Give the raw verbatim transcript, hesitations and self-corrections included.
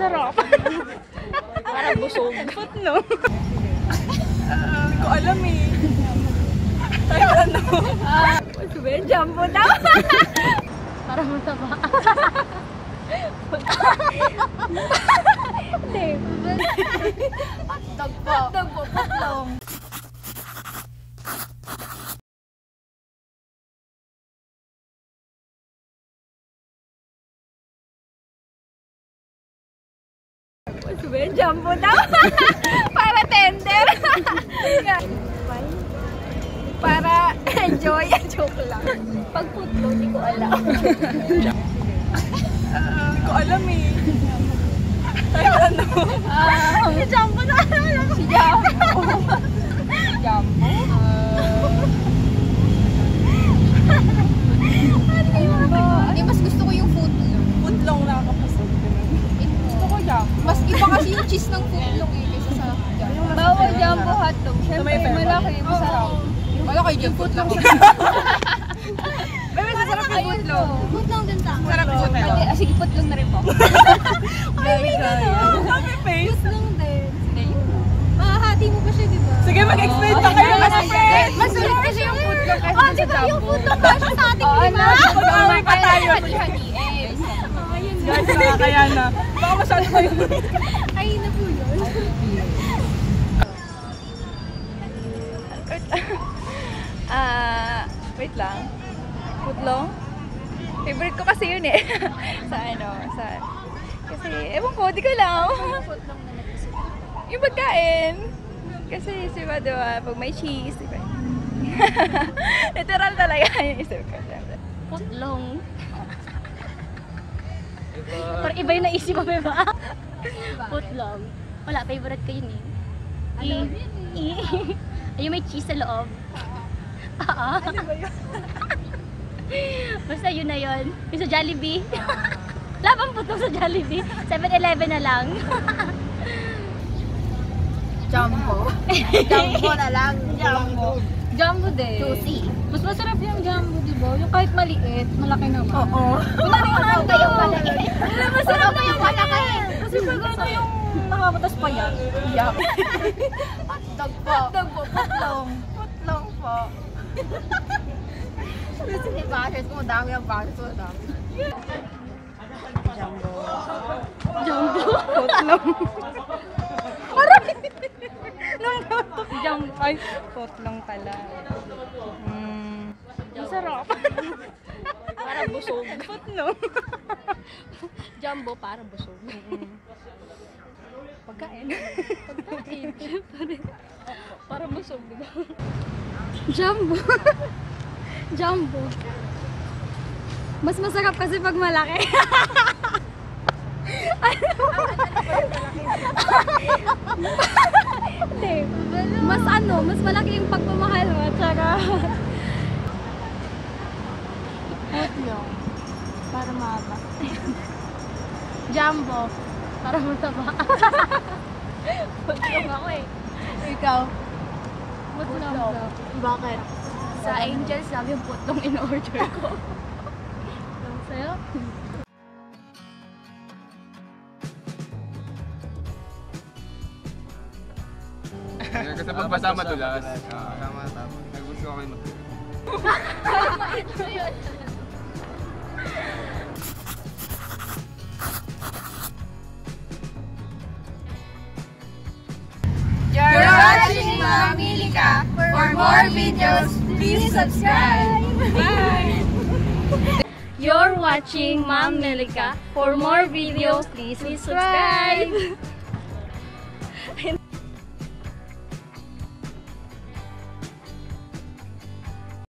Masarap. Para busog. Footlong. Hindi ko alam eh. Ay, ano? Sabi, jumbo daw. Para mataba. Hindi. Hotdog po. Hotdog po, Footlong. Sabi, jumbo daw. Para tender. Para enjoy. Joke lang. Pag Footlong, hindi ko alam. Hindi ko alam eh. Ay, ano? Si Jumbo na alam. Si Jumbo. Jumbo? Hindi, mas gusto ko yung Footlong. Footlong nakakapasok. Gusto ko Jumbo. Mas iba kasi yung cheese ng Footlong eh, kaysa sa Jumbo. Bawal Jumbo hotdog. Siyempre, malaki, masarap. Malaki yung Footlong. Pero masarap yung Footlong. Footlong din ta. Sarap yung Footlong. Ah, sige, Footlong na rin po. Very good. Happy face. Footlong din. Mahahati mo pa siya, di ba? Sige, mag-explain pa kayo. Mas face. Mas sulit kasi yung Footlong kasi sa Jumbo. Yung Footlong kasi sa ating lima. Pag-away pa tayo. Yes. Guys, nakakaya na. Baka masyado kayo. Ay, na po yun. Ah, wait lang. Footlong? Favorite ko kasi yun eh. Sa ano, sa... Kasi, ewan ko, di ko lang. Yung pagkain. Kasi, diba, diba, pag may cheese, diba? Literal talaga yung isip ko. Footlong. Parang iba yung naisip mo, diba? Footlong. Wala, favorite ko yun eh. I, I, ay, may cheese sa loob. Oo. Ano ba yun? Basta yun na yun. Yung sa Jollibee. Labang Footlong sa Jollibee. seven eleven na lang. Jumbo. Jumbo na lang. Jumbo. Jumbo din. Juicy. Mas masarap yung jumbo, di ba? Yung kahit maliit, malaki naman. Oo. Masarap na yung malaki. Masarap na yung malaki. Kasi pag ano yung nakabatas pa yan. Yup. Hotdog po. Hotdog po. Footlong. Footlong po. Kasi ni bashers ko, madami ang bashers ko. Madami. Jumbo. Jumbo? Footlong. Aray! Jumbo. Ay, Footlong pala. Mm. Masarap. Para busog. Footlong. Jumbo para busog. Pagkain. Pagkain. Para busog, di ba? Jumbo. Jumbo. Mas masarap kasi pag malaki. Ano? Hindi. Mas ano, mas malaki yung pagmamahal mo. Tsaka Footlong. Para mahaba. Jumbo. Para mataba. Footlong ako eh. Ikaw? Footlong. Bakit? Sa Angel, sabi yung Footlong in-order ko. Lang sa'yo? Kasi pagbasa madulas. Tama, tama. Nagusto ko kayo madulas. You're watching Maam Milika. For more videos, please subscribe. Bye! You're watching Maam Milika. For more videos, please subscribe.